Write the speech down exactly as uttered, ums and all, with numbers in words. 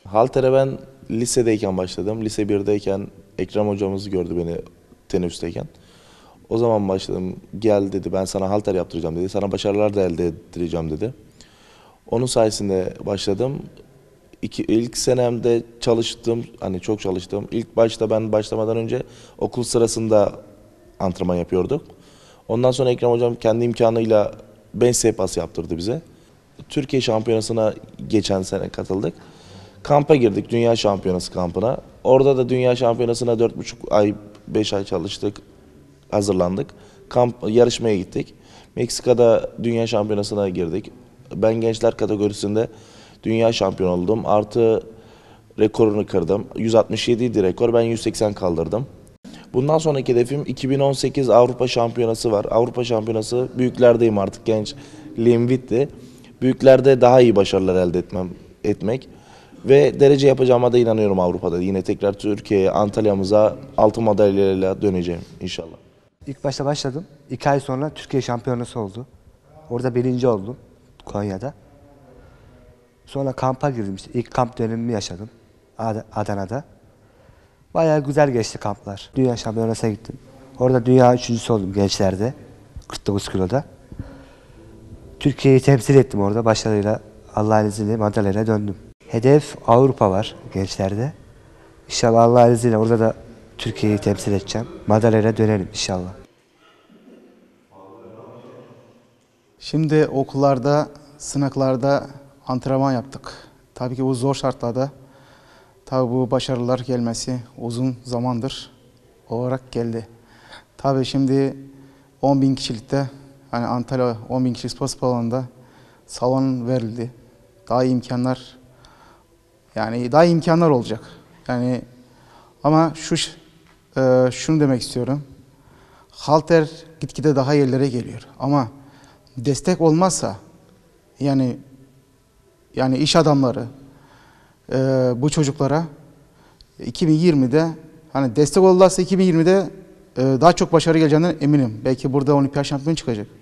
Halter'e ben lisedeyken başladım. Lise birdeyken Ekrem hocamız gördü beni teneffüsteyken. O zaman başladım. Gel dedi, ben sana halter yaptıracağım dedi. Sana başarılar da elde ettireceğim dedi. Onun sayesinde başladım. İki, ilk senemde çalıştım, hani çok çalıştım. İlk başta ben başlamadan önce okul sırasında antrenman yapıyorduk. Ondan sonra Ekrem hocam kendi imkanıyla bench sehpası yaptırdı bize. Türkiye şampiyonasına geçen sene katıldık. Kampa girdik, dünya şampiyonası kampına. Orada da dünya şampiyonasına dört buçuk ay, beş ay çalıştık, hazırlandık. Kamp, yarışmaya gittik. Meksika'da dünya şampiyonasına girdik. Ben gençler kategorisinde dünya şampiyon oldum. Artı rekorunu kırdım. yüz altmış yedi idi rekor, ben yüz seksen kaldırdım. Bundan sonraki hedefim iki bin on sekiz Avrupa Şampiyonası var. Avrupa Şampiyonası, büyüklerdeyim artık, gençliğim bitti. Büyüklerde daha iyi başarılar elde etmem, etmek. Ve derece yapacağıma da inanıyorum Avrupa'da. Yine tekrar Türkiye'ye, Antalya'mıza altın madalyayla döneceğim inşallah. İlk başta başladım. İki ay sonra Türkiye şampiyonası oldu. Orada birinci oldum Konya'da. Sonra kampa girdim, işte ilk kamp dönemimi yaşadım Adana'da. Bayağı güzel geçti kamplar. Dünya şampiyonasına gittim. Orada dünya üçüncüsü oldum gençlerde. kırk dokuz kiloda. Türkiye'yi temsil ettim orada. Başarıyla, Allah'ın izniyle madalyayla döndüm. Hedef Avrupa var gençlerde. İnşallah Allah'ın izniyle orada da Türkiye'yi temsil edeceğim. Madalyayla dönelim inşallah. Şimdi okullarda, sınıflarda antrenman yaptık. Tabii ki bu zor şartlarda. Tabii bu başarılar gelmesi uzun zamandır olarak geldi. Tabii şimdi on bin kişilikte, hani Antalya on bin kişilik spor salonunda salon verildi. Daha iyi imkanlar, yani daha iyi imkanlar olacak. Yani ama şu e, şunu demek istiyorum. Halter gitgide daha yerlere geliyor. Ama destek olmazsa, yani yani iş adamları e, bu çocuklara iki bin yirmide hani destek olurlarsa iki bin yirmide e, daha çok başarı geleceğinden eminim. Belki burada olimpiyat şampiyonu çıkacak.